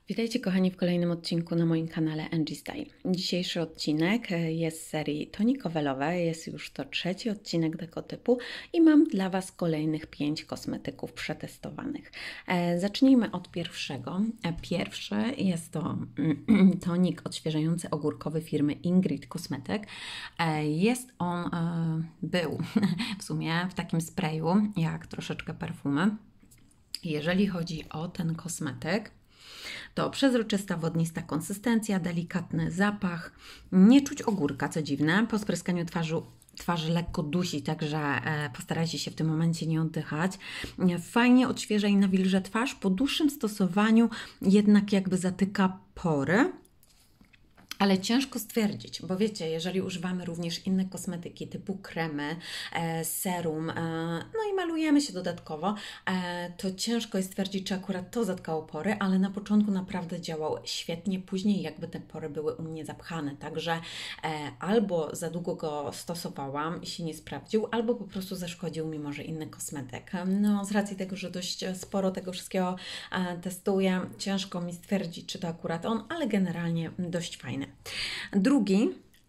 Witajcie kochani w kolejnym odcinku na moim kanale Angie Style. Dzisiejszy odcinek jest z serii tonikowelowe, jest już to trzeci odcinek tego typu i mam dla Was kolejnych 5 kosmetyków przetestowanych. Zacznijmy od pierwszego. Pierwszy jest to tonik odświeżający ogórkowy firmy Ingrid Cosmetic. Był w sumie w takim sprayu jak troszeczkę perfumy. Jeżeli chodzi o ten kosmetyk, to przezroczysta, wodnista konsystencja, delikatny zapach, nie czuć ogórka, co dziwne. Po spryskaniu twarzy lekko dusi, także postarajcie się w tym momencie nie oddychać. Fajnie odświeża i nawilża twarz, po dłuższym stosowaniu jednak jakby zatyka pory. Ale ciężko stwierdzić, bo wiecie, jeżeli używamy również inne kosmetyki typu kremy, serum, no i malujemy się dodatkowo, to ciężko jest stwierdzić, czy akurat to zatkało pory, ale na początku naprawdę działał świetnie, później jakby te pory były u mnie zapchane, także albo za długo go stosowałam i się nie sprawdził, albo po prostu zaszkodził mi może inny kosmetyk. No z racji tego, że dość sporo tego wszystkiego testuję, ciężko mi stwierdzić, czy to akurat on, ale generalnie dość fajny. Drugi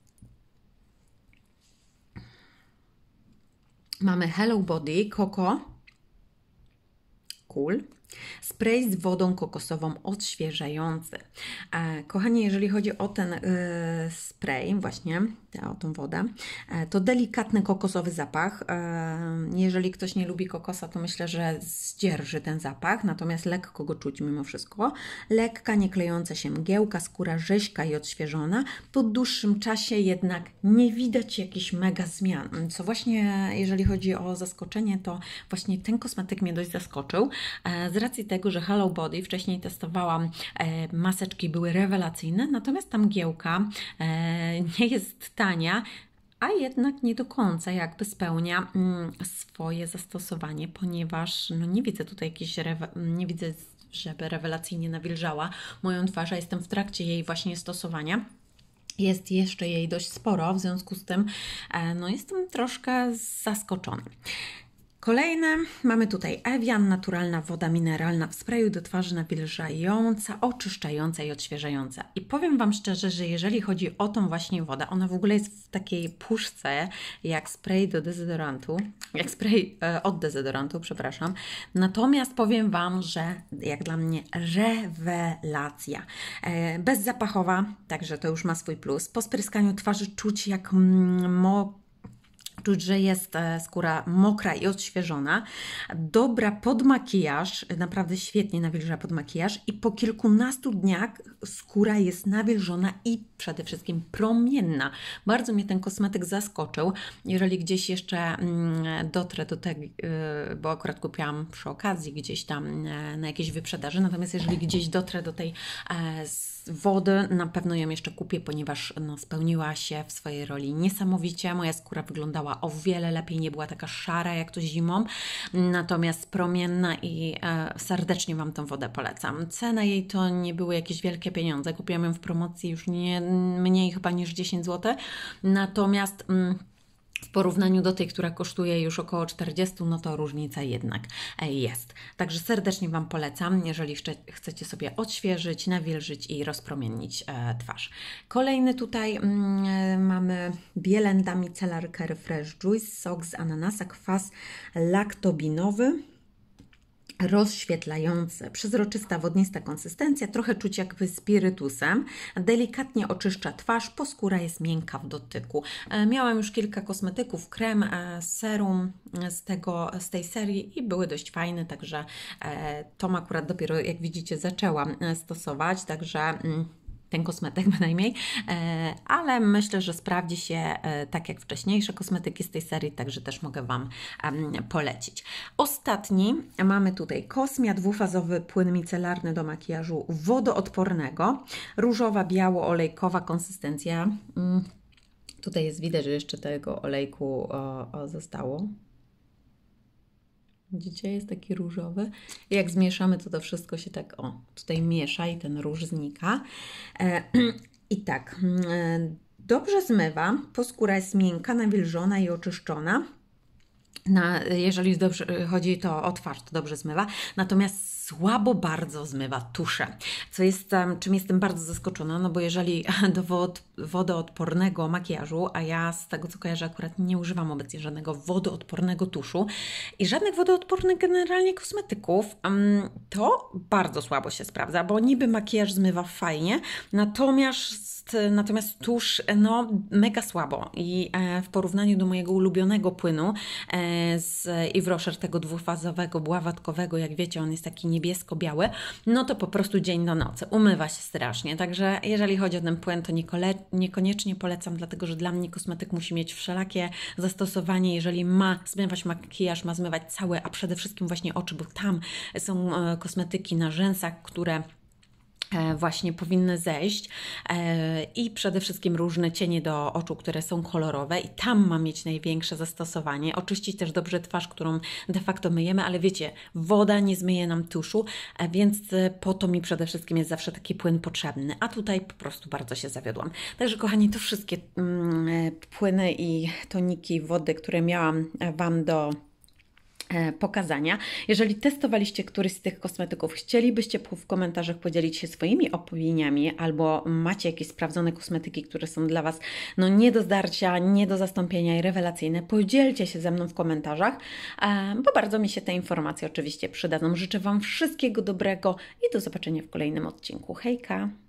mamy Hello Body Coco Cool. Spray z wodą kokosową odświeżający. Kochani, jeżeli chodzi o ten spray, właśnie o tą wodę, to delikatny kokosowy zapach. Jeżeli ktoś nie lubi kokosa, to myślę, że zdzierży ten zapach, natomiast lekko go czuć mimo wszystko. Lekka, nieklejąca się mgiełka, skóra rześka i odświeżona. Po dłuższym czasie jednak nie widać jakichś mega zmian. Co właśnie, jeżeli chodzi o zaskoczenie, to właśnie ten kosmetyk mnie dość zaskoczył. Z racji tego, że Hello Body wcześniej testowałam, maseczki były rewelacyjne, natomiast ta mgiełka nie jest tania, a jednak nie do końca jakby spełnia swoje zastosowanie, ponieważ no nie widzę tutaj nie widzę, żeby rewelacyjnie nawilżała moją twarz, a jestem w trakcie jej właśnie stosowania. Jest jeszcze jej dość sporo, w związku z tym no jestem troszkę zaskoczona. Kolejne mamy tutaj Evian, naturalna woda mineralna w sprayu do twarzy nawilżająca, oczyszczająca i odświeżająca. I powiem Wam szczerze, że jeżeli chodzi o tą właśnie wodę, ona w ogóle jest w takiej puszce jak spray do dezodorantu, jak spray od dezodorantu, przepraszam. Natomiast powiem Wam, że jak dla mnie rewelacja. Bezzapachowa, także to już ma swój plus. Po spryskaniu twarzy czuć jak czuć, że jest skóra mokra i odświeżona, dobra pod makijaż, naprawdę świetnie nawilża pod makijaż i po kilkunastu dniach skóra jest nawilżona i przede wszystkim promienna. Bardzo mnie ten kosmetyk zaskoczył. Jeżeli gdzieś jeszcze dotrę do tego, bo akurat kupiłam przy okazji gdzieś tam na jakiejś wyprzedaży, natomiast jeżeli gdzieś dotrę do tej wody, na pewno ją jeszcze kupię, ponieważ no, spełniła się w swojej roli niesamowicie. Moja skóra wyglądała o wiele lepiej, nie była taka szara jak to zimą, natomiast promienna i serdecznie Wam tą wodę polecam. Cena jej to nie były jakieś wielkie pieniądze, kupiłam ją w promocji już nie mniej chyba niż 10 zł, natomiast w porównaniu do tej, która kosztuje już około 40, no to różnica jednak jest. Także serdecznie Wam polecam, jeżeli chcecie sobie odświeżyć, nawilżyć i rozpromiennić twarz. Kolejny tutaj mamy Bielenda Micellar Care Fresh Juice, sok z ananasa, kwas laktobinowy. Rozświetlający, przezroczysta, wodnista konsystencja, trochę czuć jakby spirytusem, delikatnie oczyszcza twarz, poskóra jest miękka w dotyku. Miałam już kilka kosmetyków, krem, serum z tej serii i były dość fajne, także to akurat dopiero, jak widzicie, zaczęłam stosować, także ten kosmetyk bynajmniej, ale myślę, że sprawdzi się tak jak wcześniejsze kosmetyki z tej serii, także też mogę Wam polecić. Ostatni mamy tutaj Cosmia, dwufazowy płyn micelarny do makijażu wodoodpornego, różowa, biało-olejkowa konsystencja. Tutaj jest widać, że jeszcze tego olejku zostało. Widzicie, jest taki różowy. I jak zmieszamy, to wszystko się tak tutaj miesza i ten róż znika. I tak, dobrze zmywa, poskóra jest miękka, nawilżona i oczyszczona. Jeżeli dobrze chodzi to o twarz, to dobrze zmywa, natomiast słabo bardzo zmywa tusze, czym jestem bardzo zaskoczona, no bo jeżeli do wodoodpornego makijażu, a ja z tego co kojarzę akurat nie używam obecnie żadnego wodoodpornego tuszu i żadnych wodoodpornych generalnie kosmetyków, to bardzo słabo się sprawdza, bo niby makijaż zmywa fajnie, natomiast tusz no mega słabo i w porównaniu do mojego ulubionego płynu z Yves Rocher, tego dwufazowego, bławatkowego, jak wiecie, on jest taki niebiesko-biały, no to po prostu dzień do nocy, umywa się strasznie, także jeżeli chodzi o ten płyn, to niekoniecznie polecam, dlatego że dla mnie kosmetyk musi mieć wszelakie zastosowanie, jeżeli ma zmywać makijaż, ma zmywać cały, a przede wszystkim właśnie oczy, bo tam są kosmetyki na rzęsach, które właśnie powinny zejść i przede wszystkim różne cienie do oczu, które są kolorowe i tam ma mieć największe zastosowanie. Oczyścić też dobrze twarz, którą de facto myjemy, ale wiecie, woda nie zmyje nam tuszu, więc po to mi przede wszystkim jest zawsze taki płyn potrzebny, a tutaj po prostu bardzo się zawiodłam. Także kochani, to wszystkie płyny i toniki wody, które miałam Wam do pokazania. Jeżeli testowaliście któryś z tych kosmetyków, chcielibyście w komentarzach podzielić się swoimi opiniami albo macie jakieś sprawdzone kosmetyki, które są dla Was no nie do zdarcia, nie do zastąpienia i rewelacyjne, podzielcie się ze mną w komentarzach, bo bardzo mi się te informacje oczywiście przydadzą. Życzę Wam wszystkiego dobrego i do zobaczenia w kolejnym odcinku. Hejka!